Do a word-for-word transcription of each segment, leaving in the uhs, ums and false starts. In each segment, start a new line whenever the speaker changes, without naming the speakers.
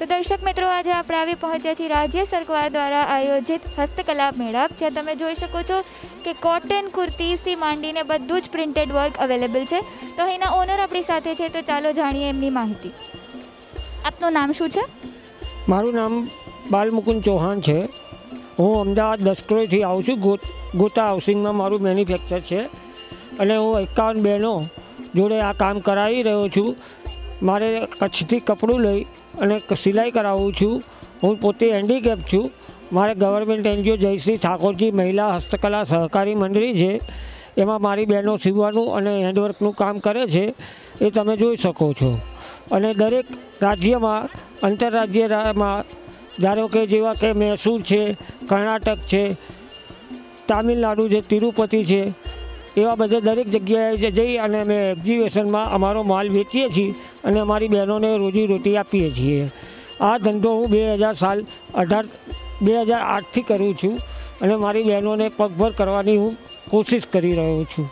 तो दर्शक मित्रों, आज આપણે આવી પહોંચ્યા છીએ રાજ્ય સરકાર દ્વારા આયોજિત હસ્તકલા મેળાપ, જ્યાં તમે જોઈ શકો છો કે કોટન કુર્તીઝથી માંડીને બધું જ પ્રિન્ટેડ વર્ક અવેલેબલ છે। તો અહીંના ઓનર આપણી સાથે છે, તો ચાલો જાણીએ એમની માહિતી। આપનું નામ શું છે?
મારું નામ બાલમુકુંદ ચૌહાણ છે। હું અમદાવાદ દસક્રોઈથી આવું છું। ગો ગોતા હાઉસિંગમાં મારું મેન્યુફેક્ચર છે અને હું એકાવન બહેનો જોડે આ કામ કરાવી રહ્યો છું। મારે કચ્છથી કપડું લઈ અને સિલાઈ કરાવું છું। હું પોતે હેન્ડીકેપ છું। મારે ગવર્મેન્ટ એનજીઓ જયશ્રી ઠાકોરજી મહિલા હસ્તકલા સહકારી મંડળી છે, એમાં મારી બહેનો સીવવાનું અને હેન્ડવર્કનું કામ કરે છે, એ તમે જોઈ શકો છો। અને દરેક રાજ્યમાં આંતરરાજ્યમાં ધારો કે જેવા કે મૈસૂર છે, કર્ણાટક છે, તામિલનાડુ છે, તિરુપતિ છે, એવા બધા દરેક જગ્યાએ જઈ અને અમે એક્ઝિબિશનમાં અમારો માલ વેચીએ છીએ અને અમારી બહેનોને રોજીરોટી આપીએ છીએ। આ ધંધો હું બે હજાર સાલ અઢાર બે હજાર આઠથી કરું છું અને મારી બહેનોને પગભર કરવાની હું કોશિશ કરી રહ્યો છું।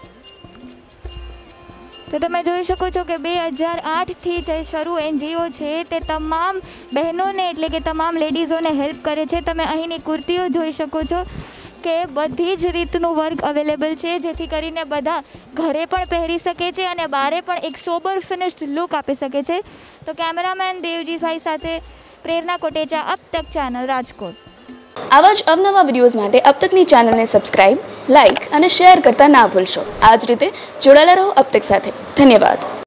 તો તમે જોઈ શકો છો કે બે હજાર આઠથી જે શરૂ એનજીઓ છે તે તમામ બહેનોને એટલે કે તમામ લેડીઝોને હેલ્પ કરે છે। તમે અહીંની કુર્તીઓ જોઈ શકો છો કે બધી જ રીતનું વર્ક અવેલેબલ છે, જેથી કરીને બધા ઘરે પણ પહેરી શકે છે અને બારે પણ એક સોબર ફિનિશ્ડ લુક આપી શકે છે। તો કેમેરામેન દેવજીભાઈ સાથે પ્રેરણા કોટેચા, અબ તક ચેનલ, રાજકોટ।
આવા જ અવનવા વિડીયોઝ માટે અબ તકની ચેનલને સબસ્ક્રાઇબ, લાઇક અને શેર કરતા ના ભૂલશો। આ જ રીતે જોડાયેલા રહો અબ તક સાથે। ધન્યવાદ।